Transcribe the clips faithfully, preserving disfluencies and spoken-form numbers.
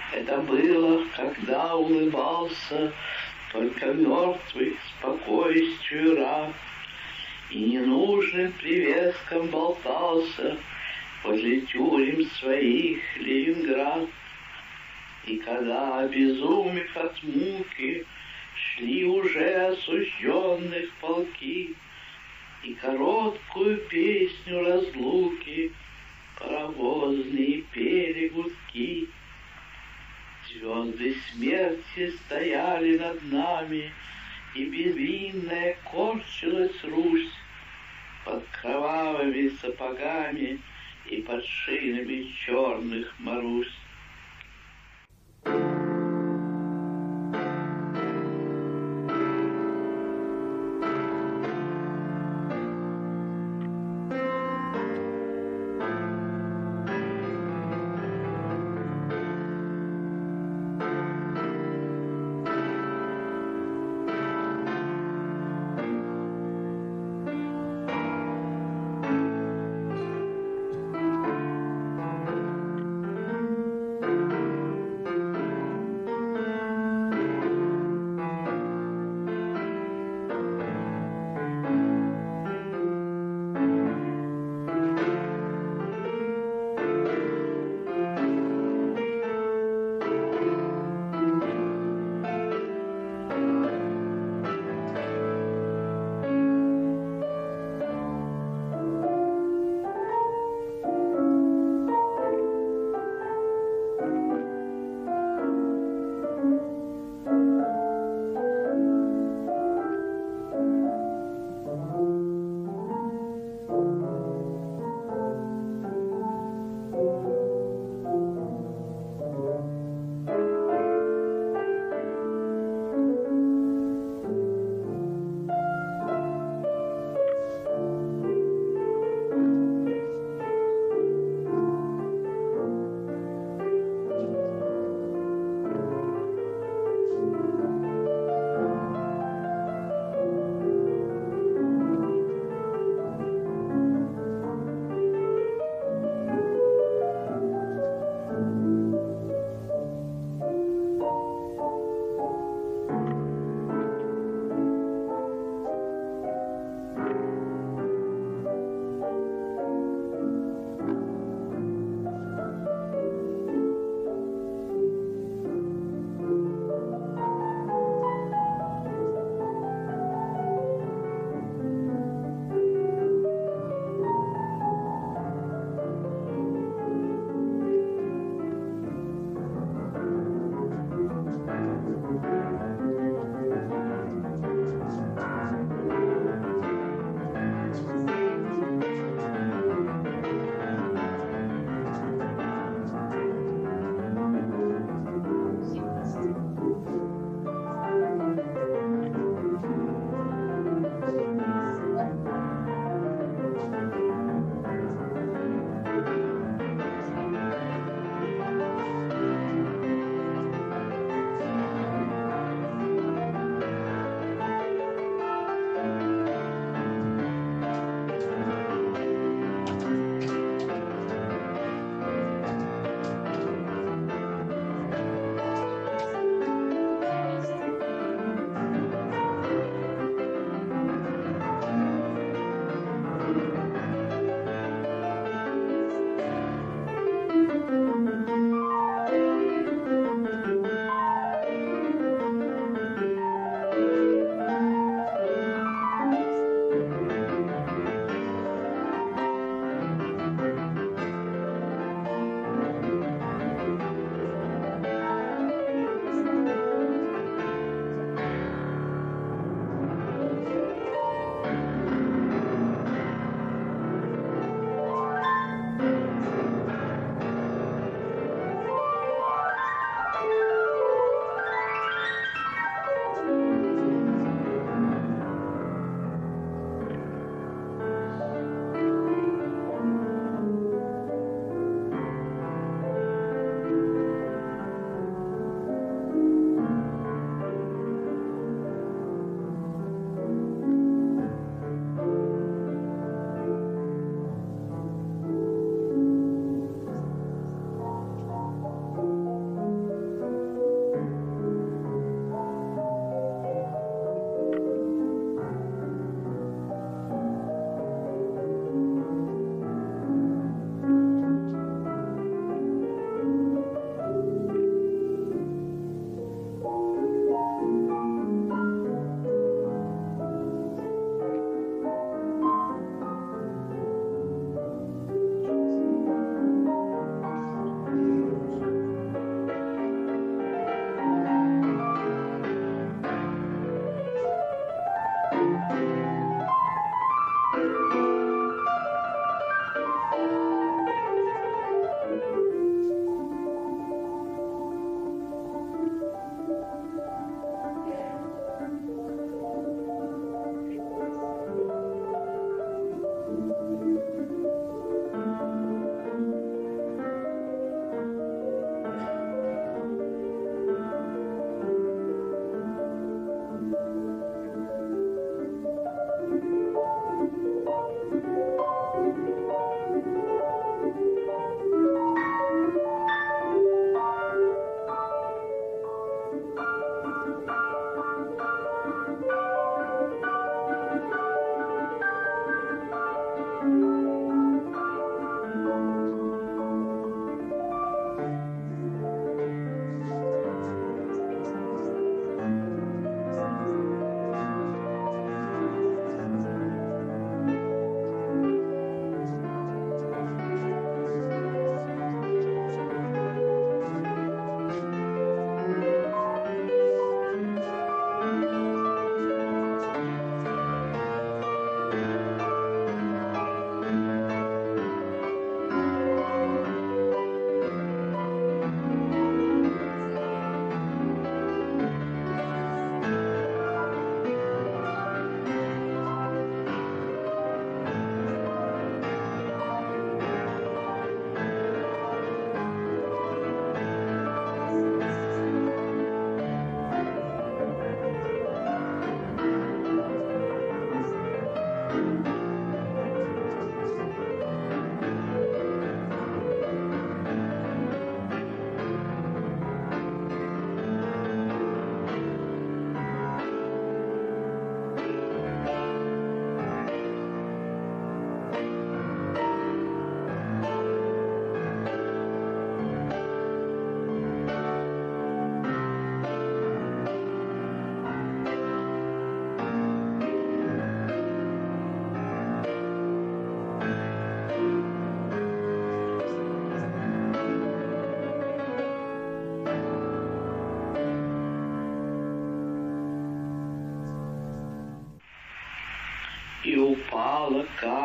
Это было, когда улыбался только мертвый спокойствию раб, и ненужным привеском болтался возле тюрем своих Ленинград. И когда, обезумев от муки, шли уже осужденных полки, и короткую песню разлуки паровозные пели гудки, звезды смерти стояли над нами, и безвинная корчилась Русь под кровавыми сапогами и под шинами черных Марусь.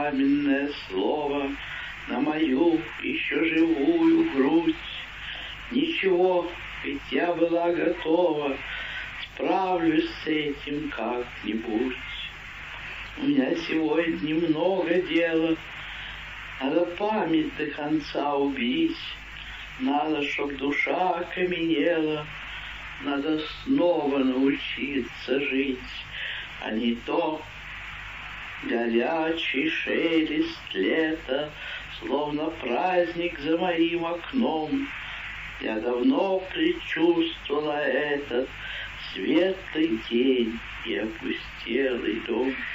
пламенное слово на мою еще живую грудь. Ничего, ведь я была готова, справлюсь с этим как-нибудь. У меня сегодня немного дела, надо память до конца убить, надо, чтоб душа окаменела, надо снова научиться жить, а не то горячий шелест лета, словно праздник за моим окном. Я давно предчувствовала этот светлый день и опустелый дом.